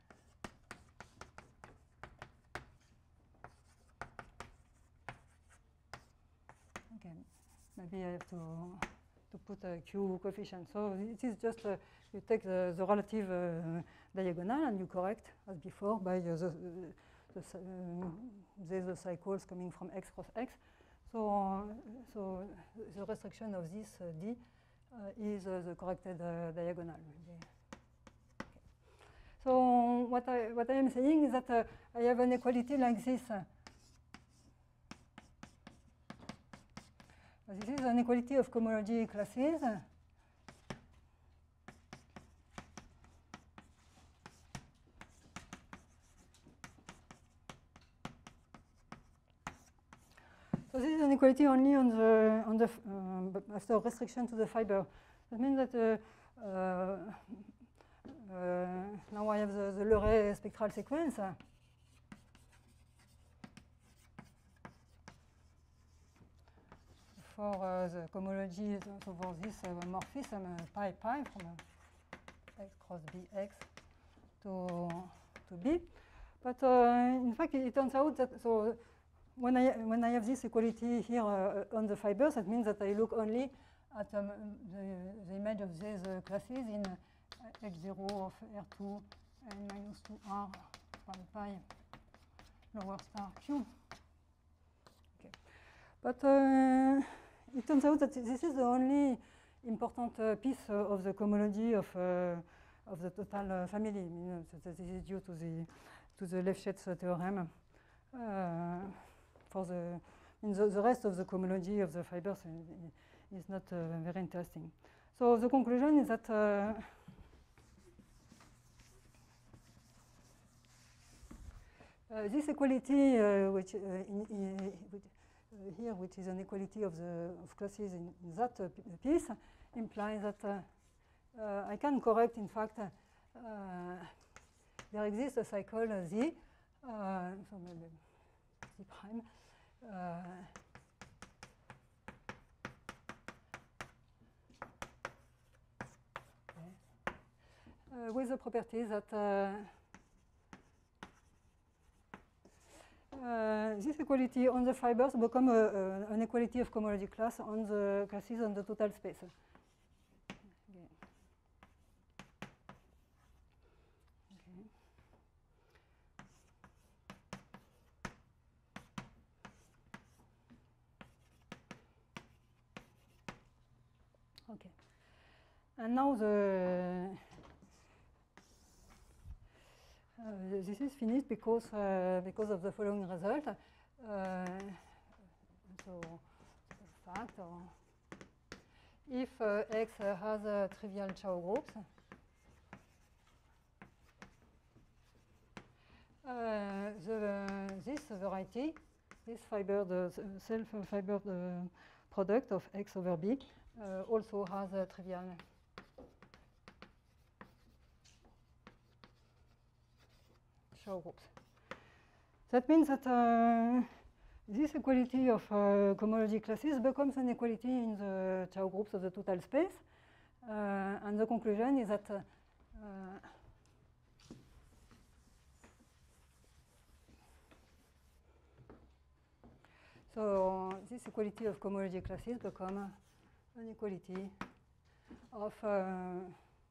okay, maybe I have to, to put a Q coefficient. So it is just uh, you take the, the relative uh, diagonal and you correct as before by uh, the, the, uh, the cycles coming from X cross X. So, uh, so the restriction of this uh, D uh, is uh, the corrected uh, diagonal. Okay. So what I what I am saying is that uh, I have an equality like this. Uh, So this is an equality of cohomology classes. So this is an equality only on the on the um, after restriction to the fiber. That means that uh, uh, uh, now I have the, the Leray spectral sequence. For uh, the cohomology, so for this uh, morphism uh, pi pi from uh, x cross bx to to b, but uh, in fact it, it turns out that so when I when I have this equality here uh, on the fibers, that means that I look only at um, the, the image of these uh, classes in uh, H zero of R two and minus two R pi pi lower star Q. Okay, but uh, it turns out that this is the only important uh, piece uh, of the cohomology of uh, of the total uh, family. I mean, uh, so this is due to the to the Lefschetz theorem. Uh, for the, in the, the rest of the cohomology of the fibers uh, is not uh, very interesting. So the conclusion is that uh, uh, this equality, uh, which, uh, in, in, which uh, here, which is an equality of the of classes in, in that uh, piece, implies that uh, uh, I can correct, in fact, uh, there exists a cycle uh, Z, uh, so maybe Z prime. Uh, okay. uh, with the property that uh, uh, this equality on the fibers become a, a, an equality of cohomology class on the classes on the total space. Okay. Okay, and now the uh, this is finished because uh, because of the following result. Uh, so, fact, or if uh, X uh, has uh, trivial Chow groups, uh, the this variety, this fiber, the self-fibered uh, product of X over B. Uh, also has a trivial Chow groups. That means that uh, this equality of uh, cohomology classes becomes an equality in the Chow groups of the total space. Uh, and the conclusion is that uh, uh, so this equality of cohomology classes become an equality of uh, uh,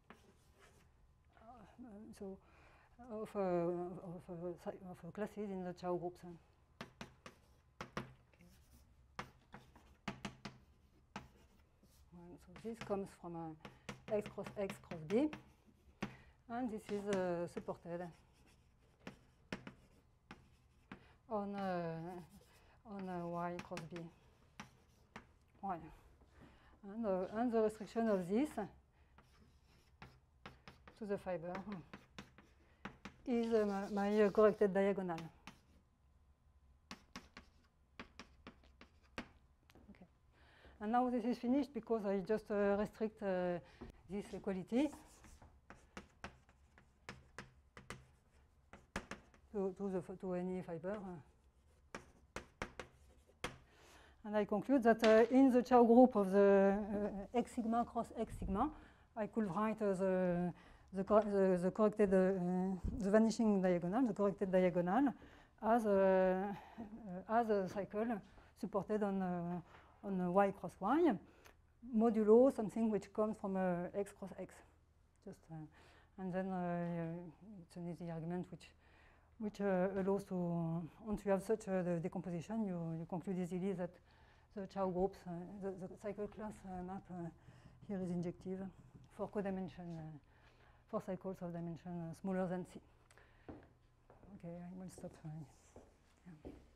so of, uh, of, uh, of uh, classes in the Chow groups. Okay. Well, so this comes from uh, X cross X cross B, and this is uh, supported on uh, on uh, Y cross B. Y. And, uh, and the restriction of this to the fiber is uh, my, my uh, corrected diagonal. Okay. And now this is finished because I just uh, restrict uh, this equality to, to, the, to any fiber. And I conclude that uh, in the Chow group of the uh, X sigma cross X sigma, I could write uh, the, the, cor the, the corrected, uh, the vanishing diagonal, the corrected diagonal, as a, uh, as a cycle supported on, uh, on uh, Y cross Y, modulo something which comes from uh, X cross X. Just, uh, and then uh, it's an easy argument which which uh, allows to, once you have such a uh, decomposition, you, you conclude easily that the Chow groups, uh, the, the cycle class uh, map uh, here is injective for codimension, uh, for cycles of dimension uh, smaller than C. Okay, I will stop. Uh, yeah.